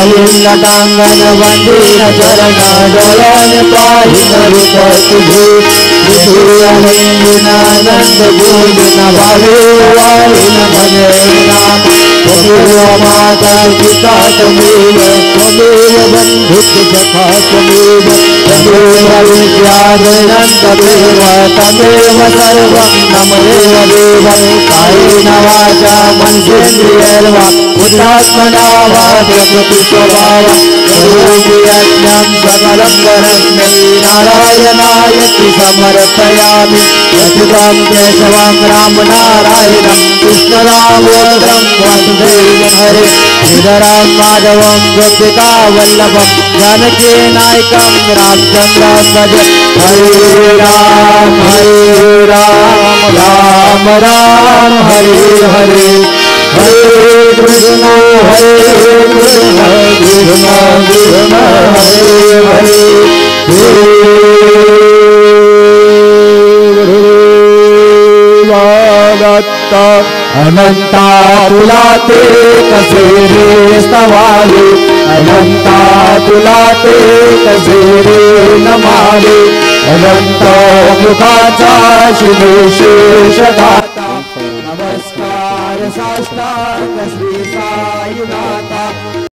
लटांगन वंदीन चरण डोलन पाहि रूप तुझे आनंद गोविंद भावे वाहिन भजे नाम माता पिता तमेव त्वमेव बन्धुः सखा त्वमेव तमेव विद्याधरं तमेव तमेव सर्वं नमदेव देव कायेन वाचा मनसेन्द्रियैर्वा बुद्ध्यात्मना वा प्रकृतिस्वभावः करोमि यज्ञं सकलं परस्मै नारायणायति समर्पयामि यज्ञं केशवं रामनारायणं कृष्णदामोदरं वासुदेवं हरे श्रीधरं माधवं गोपिका वल्लभं जानकी नायकं रामचन्द्रं भजे हरे राम राम राम हरे हरे हरे कृष्ण कृष्ण कृष्ण हरे हरे दत्ता अनंता तुला ते कसे रे स्तवाले अनंता तुला ते कसे रे नमाले अनंत मुखाचा शिवशेष दाता नमस्कार साष्टांग श्री साईनाथा